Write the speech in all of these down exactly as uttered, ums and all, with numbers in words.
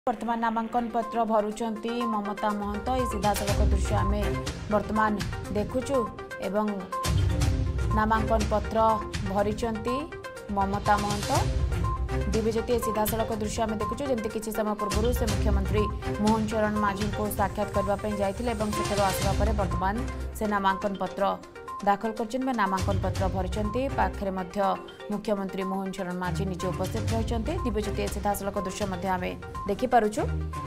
वर्तमान नामांकन पत्र भरुचंती ममता महंत ये सीधा सड़क दृश्य आम वर्तमान देखुचु एवं नामांकन पत्र भरिचंती ममता महंत दिव्यज्योति सीधा सड़क दृश्य आम देखुचु जमती किसी समय पूर्व से मुख्यमंत्री मोहन चरण माझी को साक्षात करने जाते से आसवा पर वर्तमान से नामांकन पत्र दाखल कर नामांकन पत्र भरिचंती पाखे मुख्यमंत्री मोहन चरण माझी निजे उपस्थित रही दिव्यज्योति सीधा सड़क दृश्य आम देखिपुचु।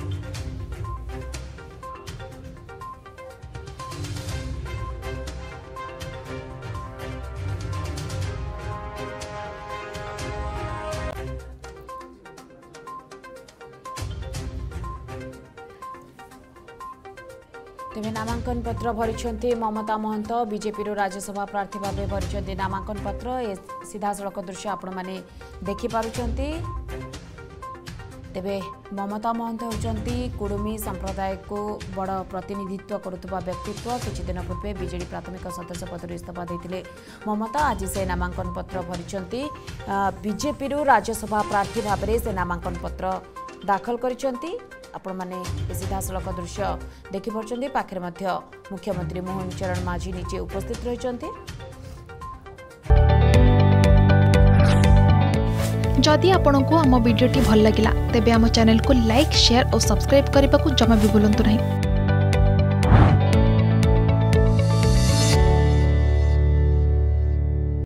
तेज नामांकन पत्र भरिचंती ममता महंत बीजेपी राज्यसभा प्रार्थी भाव भरिचंती नामांकन पत्र ए सीधा सड़क दृश्य आपण मैंने देखिपुंट। तेबे ममता महंत होती कुडुमी संप्रदाय को बड़ प्रतिनिधित्व करुवा व्यक्तित्व किछि दिन पूर्वे बीजेडी प्राथमिक सदस्य पद इस्तीफा देते ममता आज से नामांकन पत्र भरिचंती बीजेपी राज्यसभा प्रार्थी भाव से नामांकन पत्र दाखल करिसंती आपण माने सीधा सड़क दृश्य देखिपुंट पाखे मुख्यमंत्री मोहन चरण माझी निजे उपस्थित रही। जदि आपंक आम भिडी भल लगा तेब आम चैनल को लाइक शेयर और सब्सक्राइब करने को जमा भी भूलु नहीं।